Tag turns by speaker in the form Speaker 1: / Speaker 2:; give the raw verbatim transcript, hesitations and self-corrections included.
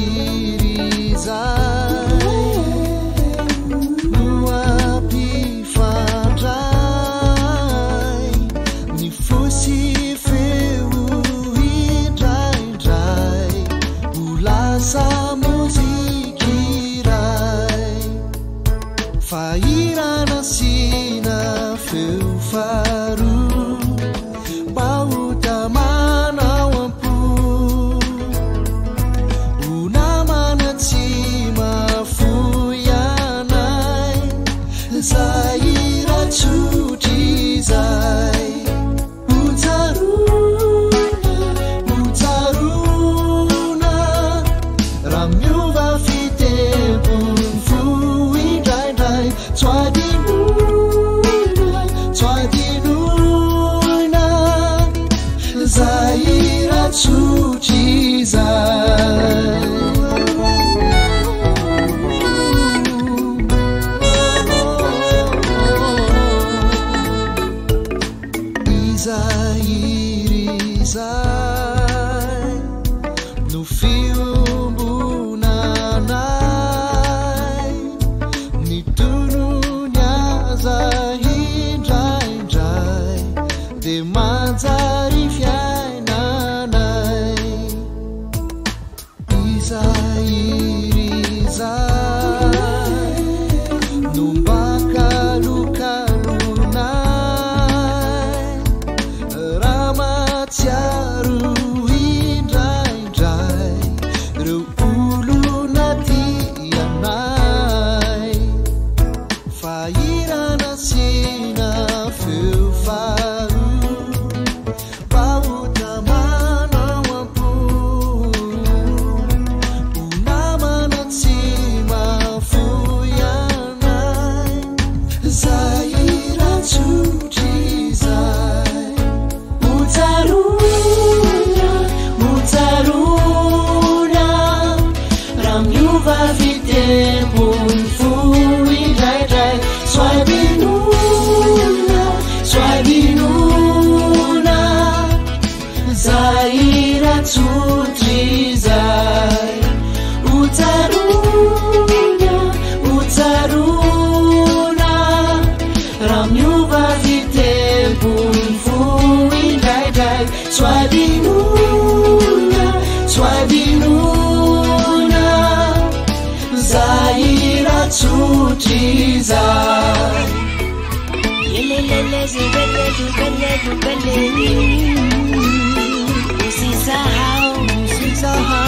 Speaker 1: Fairana sina feu faru bauta mana wampu una mana cima fuyanai zaira cuti zai utaruna utaruna ramyuva fite Twadinuna, twadinuna, zaira tuchiza. Izairizai, no fio bunanai, ni tunu Zahindrai de manzari fiainanai Izairizai numbakalukalunai Ramatiaru hindraindrai Reulunatianai Fairana sina feu faru bauta mana wampu una mana cima fuyanai zaira tutizai utaruna utaruna ramyuva vitembun fuidai Swadinuna, Swadinuna, zaira tutrizai utaruna, utaruna, ramyuva vitembun fuindai Swadinuna, Swadinuna, zaira tutrizai
Speaker 2: Lelele zibele zibele zibele usisahau usisahau